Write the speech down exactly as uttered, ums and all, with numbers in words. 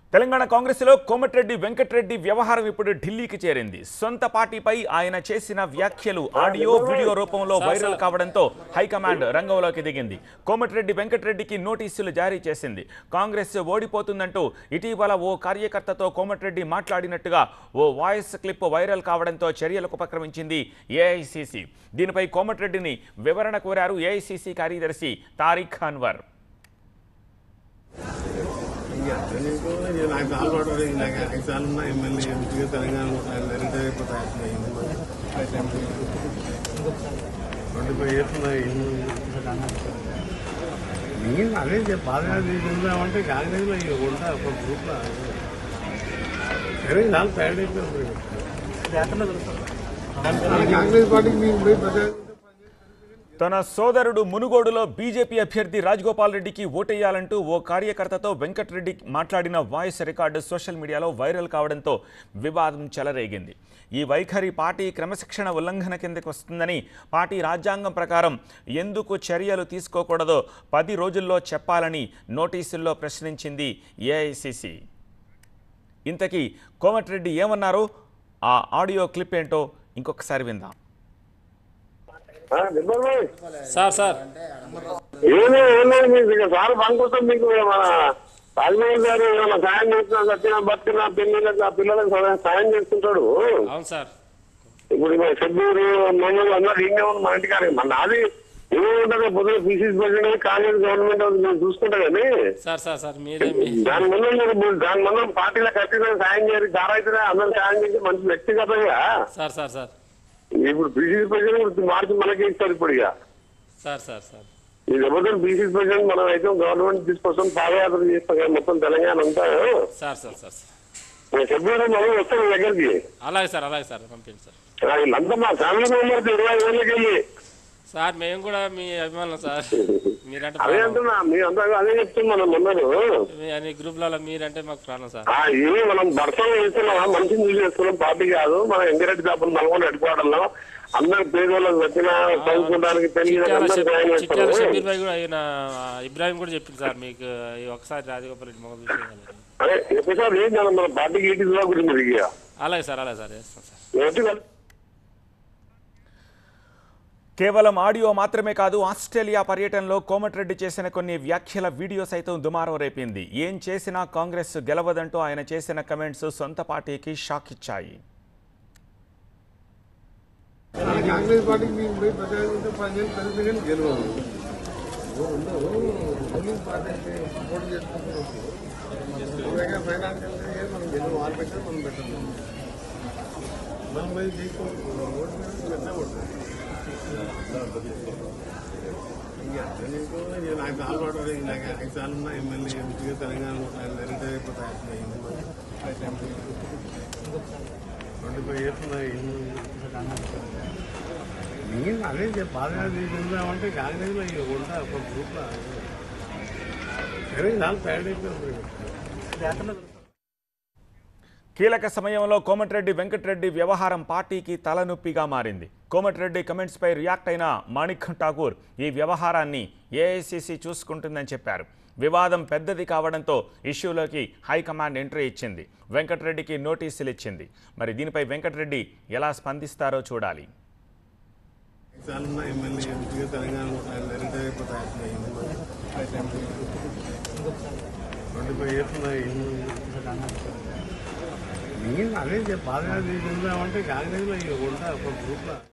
తెలంగాణ కాంగ్రెస్ లో కోమటిరెడ్డి వెంకటరెడ్డి వ్యవహారం ఇప్పుడు ఢిల్లీకి చేరింది. సొంత పార్టీపై ఆయన చేసిన వ్యాఖ్యలు ఆడియో వీడియో రూపంలో వైరల్ కావడంతో హైకమాండ్ రంగంలోకి దిగింది. కోమటిరెడ్డి వెంకటరెడ్డికి నోటీసులు జారీ చేసింది. కాంగ్రెస్ ఓడిపోతుందంటూ ఇటీవల ఓ కార్యకర్తతో కోమటిరెడ్డి మాట్లాడినట్టుగా ఓ వాయిస్ క్లిప్ వైరల్ కావడంతో చర్యలకు ఉపక్రమించింది ఏఐసీసీ. దీనిపై కోమటిరెడ్డిని వివరణ కోరారు ఏఐసీసీ కార్యదర్శి తారిక్ అన్వర్. నాకు అలవాటు నాకు ఐదు సార్లు ఉన్నా ఎమ్మెల్యే ఎంపీగా తెలంగాణలో రిటైర్ అయిపోతాయి ట్వంటీ ఫైవ్ ఇయర్స్ ఉన్నాయి. నేను అదే బాగా తీసుకుందామంటే కాంగ్రెస్లో ఇక ఉంటా ఒక గ్రూప్లో సరే చాలా సైడ్ అయిపోయింది. కాంగ్రెస్ పార్టీకి మీకు పోయి ప్రజలు తన సోదరుడు మునుగోడులో బీజేపీ అభ్యర్థి రాజగోపాల్ రెడ్డికి ఓటేయాలంటూ ఓ కార్యకర్తతో వెంకటరెడ్డి మాట్లాడిన వాయిస్ రికార్డు సోషల్ మీడియాలో వైరల్ కావడంతో వివాదం చెలరేగింది. ఈ వైఖరి పార్టీ క్రమశిక్షణ ఉల్లంఘన కిందకి వస్తుందని, పార్టీ రాజ్యాంగం ప్రకారం ఎందుకు చర్యలు తీసుకోకూడదో పది రోజుల్లో చెప్పాలని నోటీసుల్లో ప్రశ్నించింది ఏఐసీసీ. ఇంతకీ కోమటిరెడ్డి ఏమన్నారో ఆ ఆడియో క్లిప్ ఏంటో ఇంకొకసారి విందాం. సార్ సార్ ఏమో ఏమో మీకు సార్ పనుకుంటాం. మీకు మన రాజమోహన్ గారు ఏమైనా సాయం చేస్తున్నా చచ్చిన బతికిన పిల్లలకు ఆ పిల్లలకు సాయం చేస్తుంటాడు. అవును సార్. ఇప్పుడు షెడ్యూరు మమ్మల్ని అందరూ ఇంకే ఉంది మా ఇంటికాడ. మన నాది ఏముంటుంది పొద్దున పీసీసీ ప్రెసిడెంట్ కాంగ్రెస్ గవర్నమెంట్ మేము చూసుకుంటా కానీ సార్ సార్ సార్ మీరే దాని ముందు మీరు దాని ముందు పార్టీలో ఖచ్చితంగా సాయం చేయాలి. సార్ అయితే అందరూ సాయం చేసి మంచి వ్యక్తిగతంగా సార్ సార్ సార్ ఇప్పుడు బీసీసీ ప్రెసిడెంట్ మార్చి మనకే ఇస్తారు. ఇప్పుడు ఇక సార్ సార్ సార్ ఈ లేకపోతే బీసీసీ ప్రెసిడెంట్ మనం అయితే గవర్నమెంట్ తీసుకొస్తాం, పాదయాత్ర చేస్తాం కదా మొత్తం తెలంగాణ అంతా. సార్ సార్ సార్ చెప్పారు మనం వస్తాం మీ దగ్గరికి. అలాగే సార్ అలాగే సార్ పంపించండి సార్. వీళ్ళంతా మా ఫ్యామిలీ మెంబర్స్ ఇరవై ఏళ్ళకి వెళ్ళి సార్ మేము కూడా మీ అభిమానులు సార్. మీరంటే అదే అంటున్నా మీ అంతా అదే చెప్తున్నాం మనం అందరూ అన్ని గ్రూప్లలో మీరంటే మాకు ప్రాణం సార్. ఇవి మనం భర్తలు చేస్తున్నాం, మంచిని చూసి చేస్తున్నాం. పార్టీ కాదు మనం ఎంకరేజ్ కాకుండా నల్గొండ హెడ్క్వార్టర్లో అందరు పేదోళ్ళకి వచ్చిన చదువుకోవడానికి చిట్యాల షబీర్ భాయ్ కూడా ఆయన ఇబ్రాహిం కూడా చెప్పింది సార్ మీకు ఒకసారి రాజగోపాల్ రెడ్డి మొదలు అదే ఎప్పుడు ఏం కదా మన పార్టీకి ఏంటి గురించి. అలాగే సార్ అలాగే సార్ చేస్తాం సార్. కేవలం ఆడియో మాత్రమే కాదు, ఆస్ట్రేలియా పర్యటనలో కోమటిరెడ్డి చేసిన కొన్ని వ్యాఖ్యల వీడియో సైతం దుమారం రేపింది. ఏం చేసినా కాంగ్రెస్ గెలవదంటూ ఆయన చేసిన కమెంట్స్ సొంత పార్టీకి షాక్ ఇచ్చాయి. కాంగ్రెస్ పార్టీకి మీకు పోయి ప్రజలు పదిహేను కలిసి కానీ గెలవదు. సపోర్ట్ చేసుకుంటున్నాం ఫైనాన్షియల్ మనం గెలవ వాళ్ళు పెట్టారు మనం పెట్టాం మనం పోయి చేసుకోవాలి. నాకు అలవాటు నాకు ఐదు సార్లు ఉన్నా ఎమ్మెల్యే ఎంపీగా తెలంగాణలో రిటైర్ అయిపోతాయి ట్వంటీ ఫైవ్ ఇయర్స్ ఉన్నాయి. నేను అదే బాగా తీసుకుందామంటే కాంగ్రెస్లో ఇక ఉంటా ఒక గ్రూప్లో సరే చాలా సైడ్ అయిపోయింది. కీలక సమయంలో కోమటిరెడ్డి వెంకటరెడ్డి వ్యవహారం పార్టీకి తలనొప్పిగా మారింది. కోమటిరెడ్డి కమెంట్స్పై రియాక్ట్ అయిన మాణిక్ ఠాకూర్ ఈ వ్యవహారాన్ని ఏఐసీసీ చూసుకుంటుందని చెప్పారు. వివాదం పెద్దది కావడంతో ఇష్యూలోకి హైకమాండ్ ఎంట్రీ ఇచ్చింది. వెంకటరెడ్డికి నోటీసులు ఇచ్చింది. మరి దీనిపై వెంకటరెడ్డి ఎలా స్పందిస్తారో చూడాలి. ట్వంటీ ఫైవ్ ఇయర్స్ ఉన్నాయి. నేను అదే బాగా తీసుకుందామంటే కాంగ్రెస్లో ఇక ఉంటా ఒక గ్రూప్లో